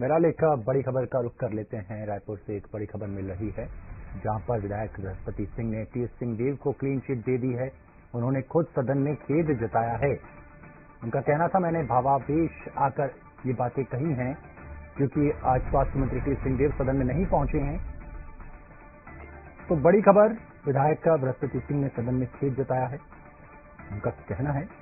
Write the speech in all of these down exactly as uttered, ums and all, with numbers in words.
बहरहाल एक बड़ी खबर का रुख कर लेते हैं। रायपुर से एक बड़ी खबर मिल रही है, जहां पर विधायक बृहस्पति सिंह ने टीएस सिंहदेव को क्लीन चिट दे दी है। उन्होंने खुद सदन में खेद जताया है। उनका कहना था, मैंने भावावेश आकर ये बातें कही हैं क्योंकि आज स्वास्थ्य मंत्री टीएस सिंहदेव सदन में नहीं पहुंचे हैं। तो बड़ी खबर, विधायक बृहस्पति सिंह ने सदन में खेद जताया है। उनका कहना है,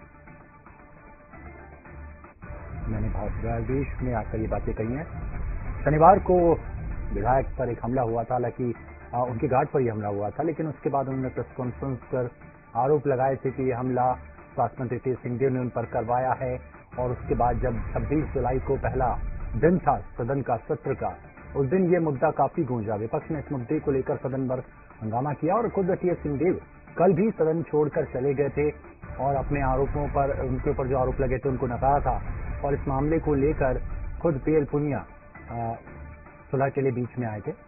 मैंने भावावेश में आकर ये बातें कही हैं। शनिवार को विधायक पर एक हमला हुआ था, हालांकि उनके गार्ड पर यह हमला हुआ था, लेकिन उसके बाद उन्होंने प्रेस कॉन्फ्रेंस कर आरोप लगाए थे कि यह हमला स्वास्थ्य मंत्री टीएस सिंहदेव ने उन पर करवाया है। और उसके बाद जब छब्बीस जुलाई को पहला दिन था सदन का सत्र का, उस दिन ये मुद्दा काफी गूंजा। विपक्ष ने इस मुद्दे को लेकर सदन पर हंगामा किया और खुद टीएस सिंहदेव कल भी सदन छोड़कर चले गए थे और अपने आरोपों पर, उनके ऊपर जो आरोप लगे थे उनको नकारा था। और इस मामले को लेकर खुद पीएल पुनिया सुलह के लिए बीच में आए थे।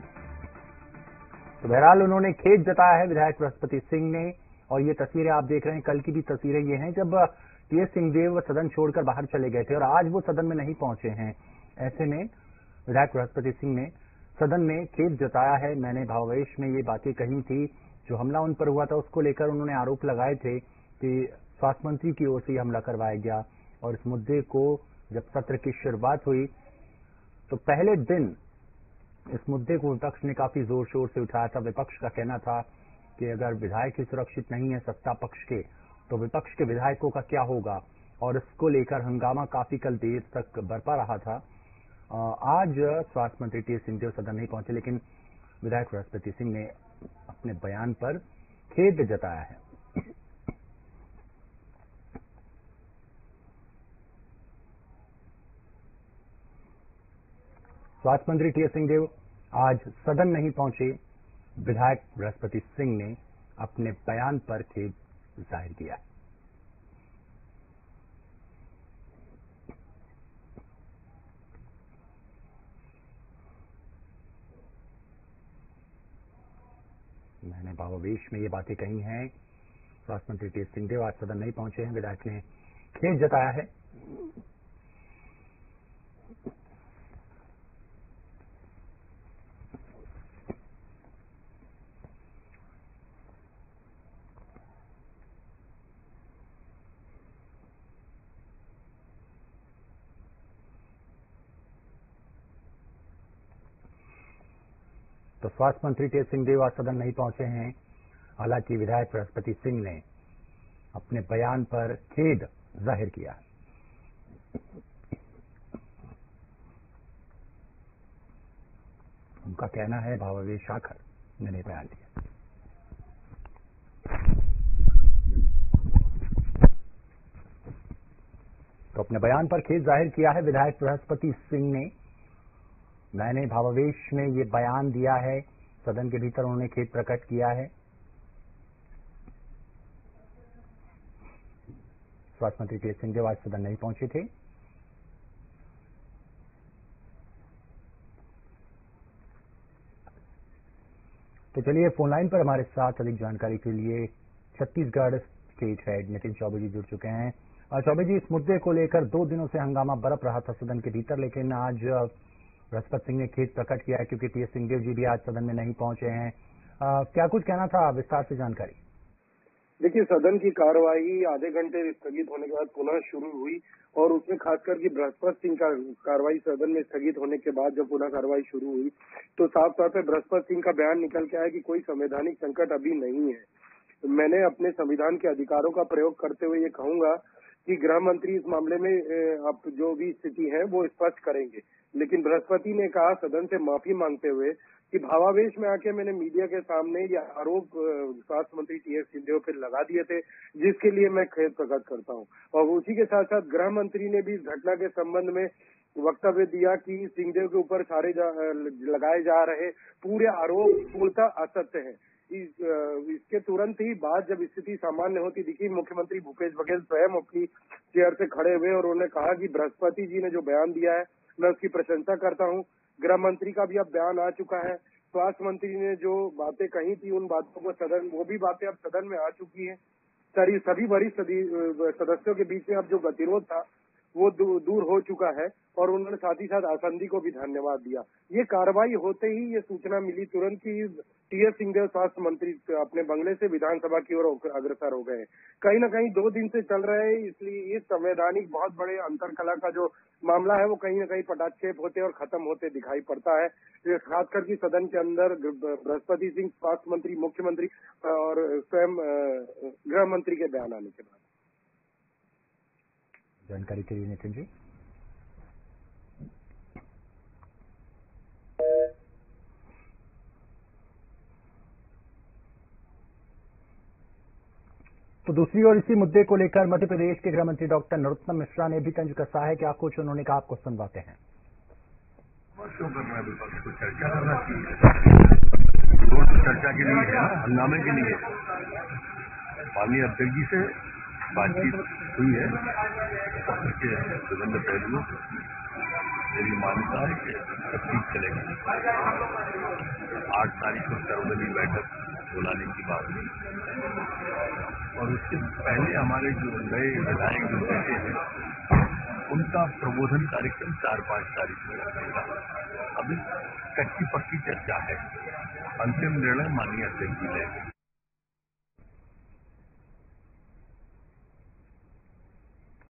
तो बहरहाल उन्होंने खेद जताया है विधायक बृहस्पति सिंह ने। और ये तस्वीरें आप देख रहे हैं, कल की भी तस्वीरें ये हैं जब टीएस सिंहदेव सदन छोड़कर बाहर चले गए थे और आज वो सदन में नहीं पहुंचे हैं। ऐसे में विधायक बृहस्पति सिंह ने सदन में खेद जताया है। मैंने भावावेश में ये बातें कही थी, जो हमला उन पर हुआ था उसको लेकर उन्होंने आरोप लगाए थे कि स्वास्थ्य मंत्री की ओर से हमला करवाया गया। और इस मुद्दे को जब सत्र की शुरुआत हुई तो पहले दिन इस मुद्दे को विपक्ष ने काफी जोर शोर से उठाया था। विपक्ष का कहना था कि अगर विधायक ही सुरक्षित नहीं है सत्ता पक्ष के, तो विपक्ष के विधायकों का क्या होगा। और इसको लेकर हंगामा काफी कल देर तक बरपा रहा था। आज स्वास्थ्य मंत्री टीएस सिंहदेव सदन नहीं पहुंचे, लेकिन विधायक बृहस्पति सिंह ने अपने बयान पर खेद जताया है। स्वास्थ्य मंत्री टीएस सिंहदेव आज सदन नहीं पहुंचे। विधायक बृहस्पति सिंह ने अपने बयान पर खेद जाहिर किया। मैंने भावावेश में ये बातें कही हैं। स्वास्थ्य मंत्री टीएस सिंहदेव आज सदन नहीं पहुंचे हैं। विधायक ने खेद जताया है। तो स्वास्थ्य मंत्री टीएस सिंहदेव आज सदन नहीं पहुंचे हैं। हालांकि विधायक बृहस्पति सिंह ने अपने बयान पर खेद जाहिर किया। उनका कहना है, भावावेश आकर मैंने बयान दिया। तो अपने बयान पर खेद जाहिर किया है विधायक बृहस्पति सिंह ने। मैंने भावावेश में ये बयान दिया है। सदन के भीतर उन्होंने खेद प्रकट किया है। स्वास्थ्य मंत्री टीएस सिंहदेव आज सदन नहीं पहुंचे थे। तो चलिए, फोन लाइन पर हमारे साथ अधिक जानकारी के लिए छत्तीसगढ़ स्टेट हेड नितिन चौबे जी जुड़ चुके हैं। चौबे जी, इस मुद्दे को लेकर दो दिनों से हंगामा बरप रहा था सदन के भीतर, लेकिन आज बृहस्पति सिंह ने खेद प्रकट किया है क्योंकि टीएस सिंहदेव जी भी आज सदन में नहीं पहुंचे हैं। आ, क्या कुछ कहना था, विस्तार से जानकारी। देखिए, सदन की कार्रवाई आधे घंटे स्थगित होने के बाद पुनः शुरू हुई और उसमें खासकर कि बृहस्पति सिंह का कार्रवाई सदन में स्थगित होने के बाद जब पुनः कार्रवाई शुरू हुई तो साफ तौर पर बृहस्पति सिंह का बयान निकल के आया कि कोई संवैधानिक संकट अभी नहीं है। मैंने अपने संविधान के अधिकारों का प्रयोग करते हुए ये कहूंगा कि गृह मंत्री इस मामले में अब जो भी स्थिति है वो स्पष्ट करेंगे। लेकिन बृहस्पति ने कहा सदन से माफी मांगते हुए कि भावावेश में आके मैंने मीडिया के सामने ये आरोप स्वास्थ्य मंत्री टीएस सिंहदेव पर लगा दिए थे, जिसके लिए मैं खेद प्रकट करता हूं। और उसी के साथ साथ गृह मंत्री ने भी इस घटना के संबंध में वक्तव्य दिया कि सिंहदेव के ऊपर सारे जा, लगाए जा रहे पूरे आरोप पूर्णतः असत्य है। इस, इसके तुरंत ही बाद जब स्थिति सामान्य होती दिखी, मुख्यमंत्री भूपेश बघेल स्वयं अपनी चेयर से खड़े हुए और उन्होंने कहा कि बृहस्पति जी ने जो बयान दिया है मैं उसकी प्रशंसा करता हूं। गृह मंत्री का भी अब बयान आ चुका है। स्वास्थ्य मंत्री ने जो बातें कही थी उन बातों को सदन वो भी बातें अब सदन में आ चुकी हैं। सभी वरिष्ठ सदस्यों के बीच में अब जो गतिरोध था वो दू, दूर हो चुका है और उन्होंने साथ ही साथ आसंदी को भी धन्यवाद दिया। ये कार्रवाई होते ही ये सूचना मिली तुरंत कि टी एस सिंहदेव स्वास्थ्य मंत्री अपने बंगले से विधानसभा की ओर अग्रसर हो गए। कहीं ना कहीं दो दिन से चल रहे हैं, इसलिए इस संवैधानिक बहुत बड़े अंतरकला का जो मामला है वो कहीं ना कहीं पटाक्षेप होते और खत्म होते दिखाई पड़ता है। खासकर की सदन के अंदर बृहस्पति सिंह स्वास्थ्य मंत्री, मुख्यमंत्री और स्वयं गृह मंत्री के बयान आने के बाद। जानकारी के लिए नितिन जी। तो दूसरी ओर इसी मुद्दे को लेकर मध्य प्रदेश के गृह मंत्री डॉक्टर नरोत्तम मिश्रा ने भी तंज कसा है। क्या कुछ उन्होंने कहा, आपको सुनवाते हैं। क्यों करना है विपक्ष को? चर्चा करना चाहिए। वो तो चर्चा के लिए है ना, हंगामे के लिए। माननीय अध्यक्ष जी से बातचीत हुई है पक्ष के विभिन्न पहलुओं पर। मेरी मान्यता है कि सब ठीक चलेगा। आठ तारीख को सर्वदलीय बैठक बुलाने की बात हुई और उसके पहले हमारे जो नए विधायक जो बैठे हैं उनका प्रबोधन कार्यक्रम चार पांच तारीख को रखेगा। अभी कच्ची पक्की चर्चा है, अंतिम निर्णय माननीय अध्यक्ष जी लेंगे।